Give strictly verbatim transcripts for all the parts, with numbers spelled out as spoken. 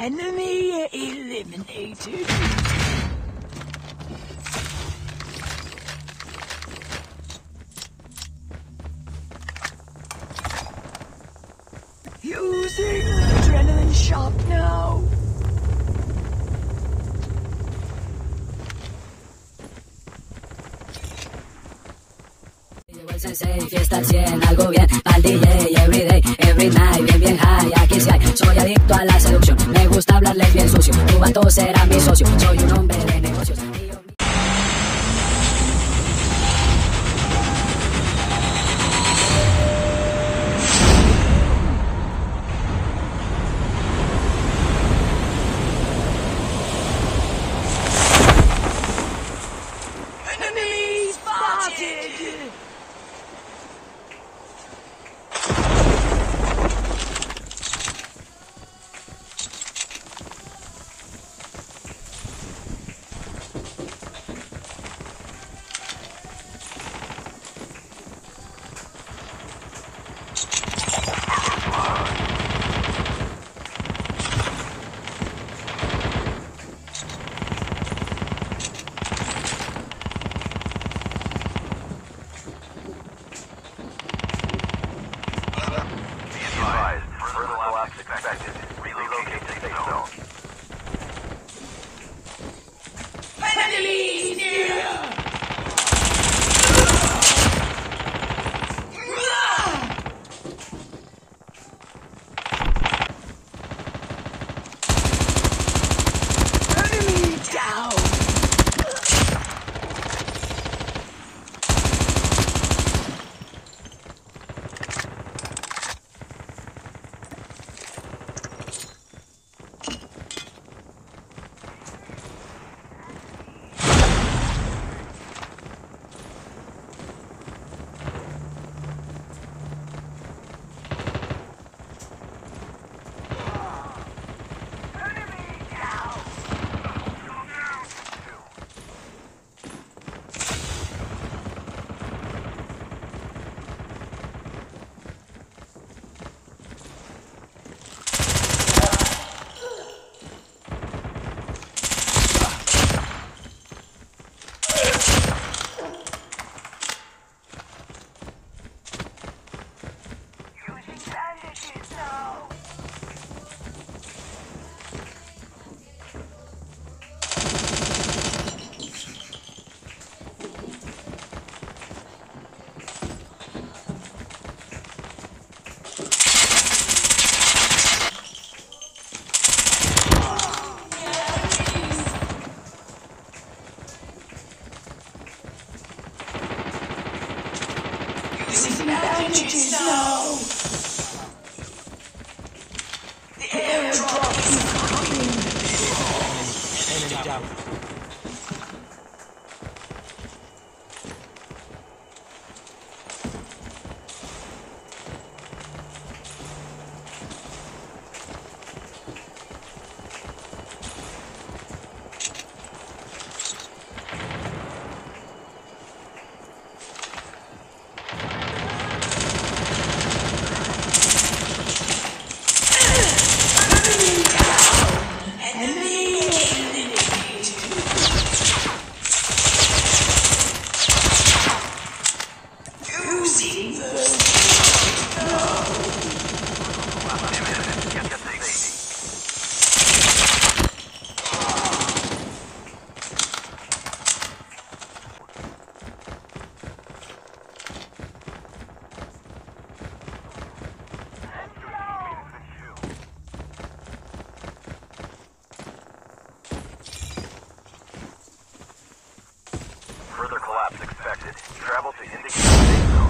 Enemy eliminated. Using adrenaline shot now. Llegó el sensei, fiesta al cien, algo bien, pa'l D J, everyday, every night, bien bien high, aquí sí hay, soy adicto a la seducción, me gusta hablarles bien sucio, tu vato será mi socio, soy un hombre de negocios. Enemy spotted! Enemy near! Enemy down! Bandages now! The airdrop is coming! Enemy down. Further collapse expected. Travel to indicated safe zone.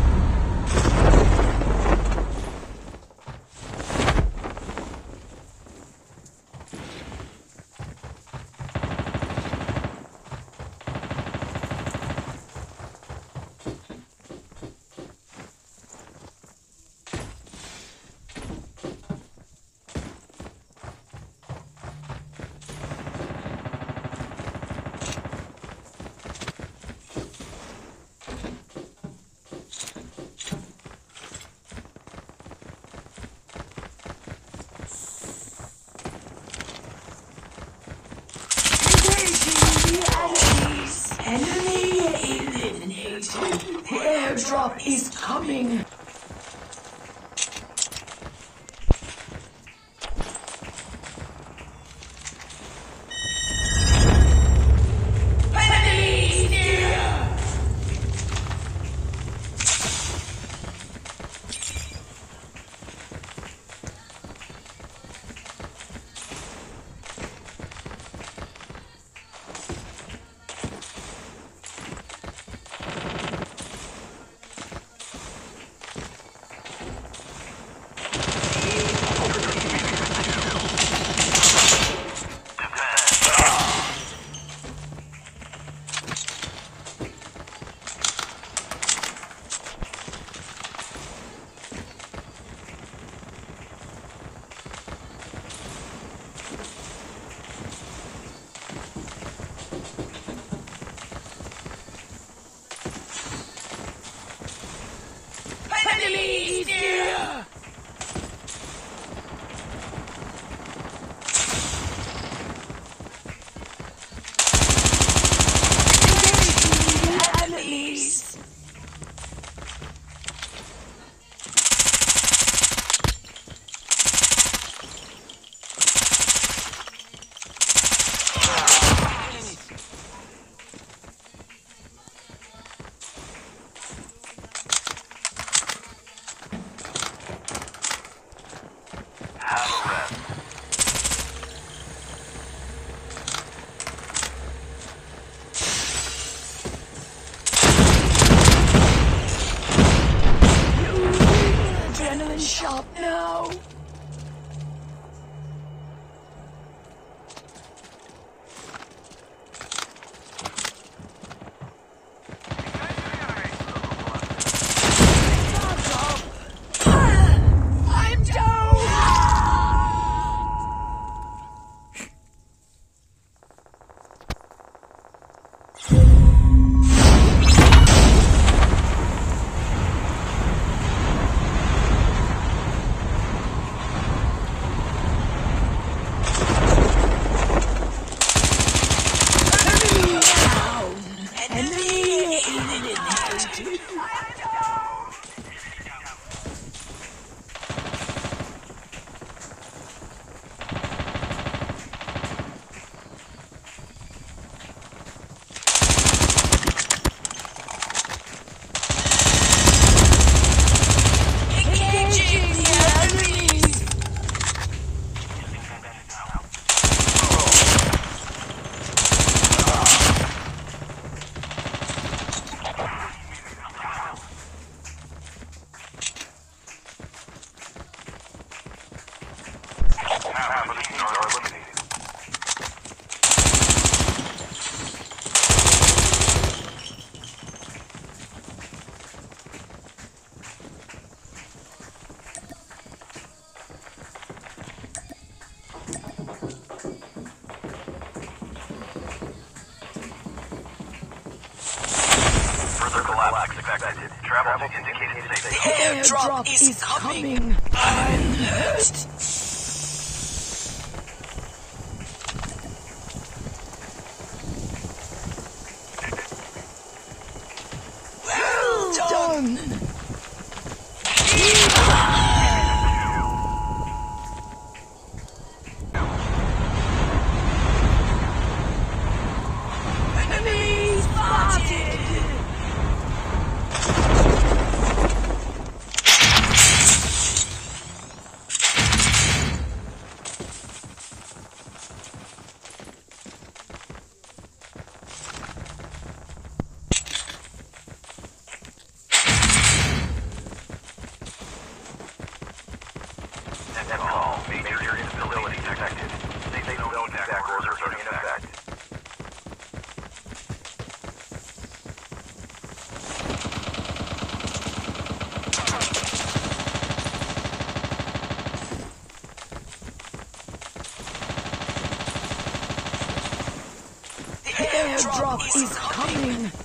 The airdrop is coming. Finally near. Finally near. Enemies. Have a rest. Adrenaline shot now. I'm down. Half of the teams are eliminated. Further collapse expected. Travel to indicated safe zone. Airdrop is coming. I'm hurt. Well done. Enemy spotted. Net call. Major instability detected. Safe zone attack orders are in effect. The airdrop is coming.